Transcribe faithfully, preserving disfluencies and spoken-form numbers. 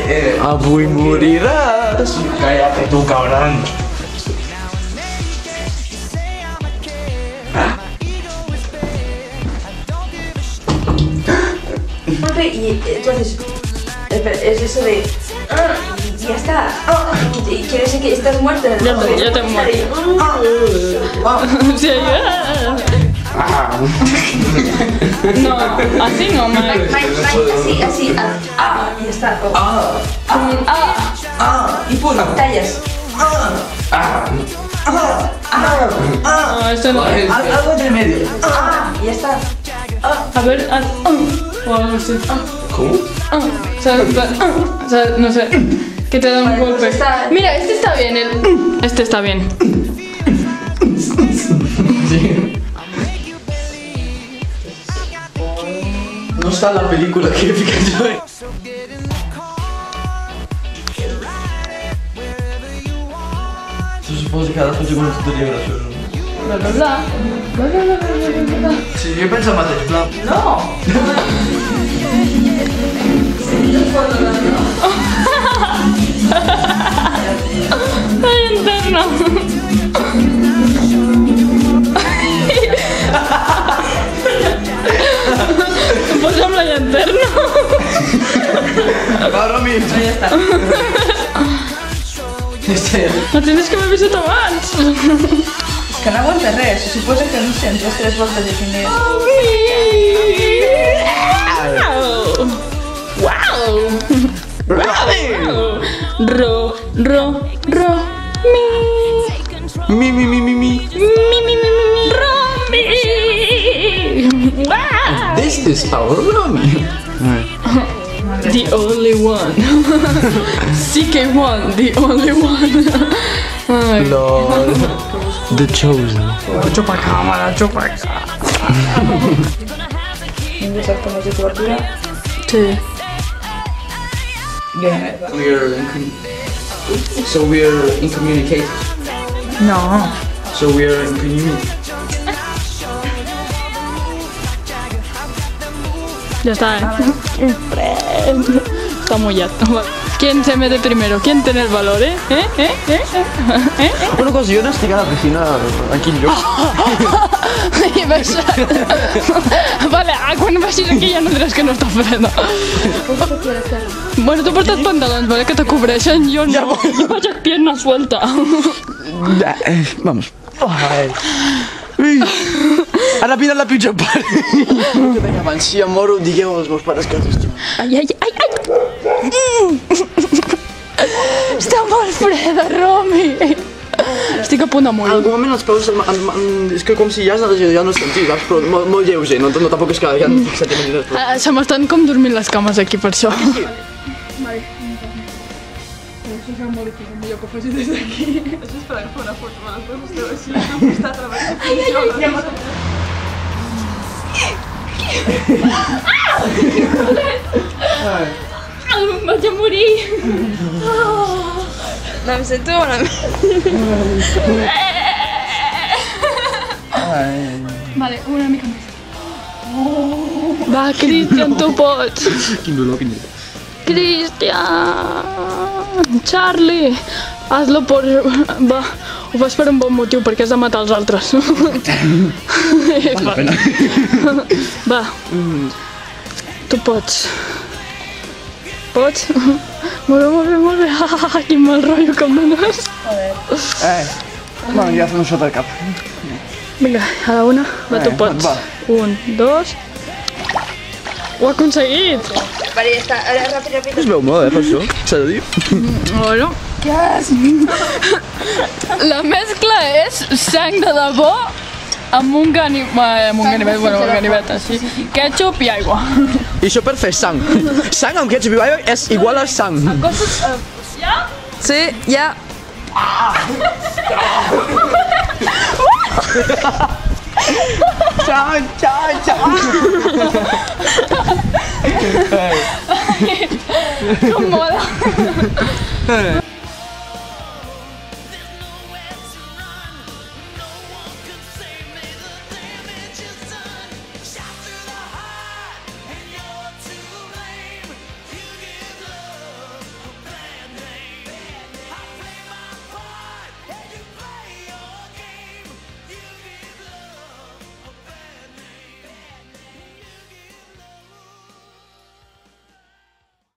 Avui moriràs. Cállate tú, cabrón. Y entonces, es eso de... Y ya está. Y quiere decir que estás muerta. Ya te, ya te muerto. Sí, ya. No, así no, Mike. Mike, Mike, así, así. Ah, y ya está. Ah, ah, Ah, y puro. tallas. Ah, No, esto no. algo entre medio. Ah, y ya está. A ver, ah, o algo así. ¿Cómo? Ah, o sea, ah, o sea, no sé, que te da un Vale, pues golpe. está- Mira, este está bien, el... Este está bien. No està la pel·lícula que he ficat jo. Se suposa que ha de fer una tutoria graciosa. Bla, bla, bla. Bla, bla, bla, bla, bla, bla. Sí, jo penso el mateix, clar. No. Ay, interno. Posa'm la llanterna. Va, Romi. Ya está. No tienes que haver vist abans. És que no aguanta res. Se suposa que no sents les tres voltes de primer. Wow. Wow. Ro, ro, ro, mi. Mi, mi, mi, mi, mi. Mi, mi, mi, mi, mi. Romi. Wow. This is our Romi. The only one. C K one, the only one. Ay. Lol. The chosen. Chupa cámara, chupa cámara. Ingresar con los de cobertura. Sí. Bien. We are in com- so we are in communication. No. So we are in community. Ya está, ¿eh? Está mullat. ¿Quién se mete primero? ¿Quién tiene el valor, eh? ¿Eh? ¿Eh? ¿Eh? ¿Eh? Una cosa, jo n'estic a la piscina aquí al lloc. I ves... Vale, ah, quan vagis aquí ja no diràs que no està freda. Bueno, tu portes pantalons, vale, que te cobreixen. Jo no, jo vaig a pierna suelta. Vamos. Ai. Ara vine la pitjor part. Que deia abans, si em moro, digueu als meus pares que els estimo. Ai, ai, ai, ai! Està molt freda, Romi! Estic a punt de En morir. algun moment els peus em- em- em- és que com si ja, ja no sentis, saps? Però molt, molt lleuger, no, no tampoc és que ja em fixat en el Ah, se m'estan com dormint les cames aquí, per això. Vaig a morir! No em sento malament. Vale, una mica més. Va, Cristian, tu pots! Quin dolor, quin dolor. Cristian! Charlie! Hazlo por... Va, ho fas per un bon motiu, perquè has de matar els altres. Val la pena. Va. Tu pots. Pots? Molt bé, molt bé, molt bé. Ah, quin mal rotllo que em dones. Eh, bueno, ja fem un sota de cap. Vinga, a la una. Va, tu Eh, pots. va. Un, dos... Ho ha aconseguit! Vale, ja està. Ara, ràpid, ràpid. Es veu molt, eh, per això, s'ha de dir. Bueno. La mescla és sang de debò amb un ganivet, amb un ganivet, bueno, un ganivet així, ketchup i aigua. I això per fer sang. Sang amb ketchup i aigua és igual a sang. Ja? Sí, ja. Sang, sang, sang. Com mola!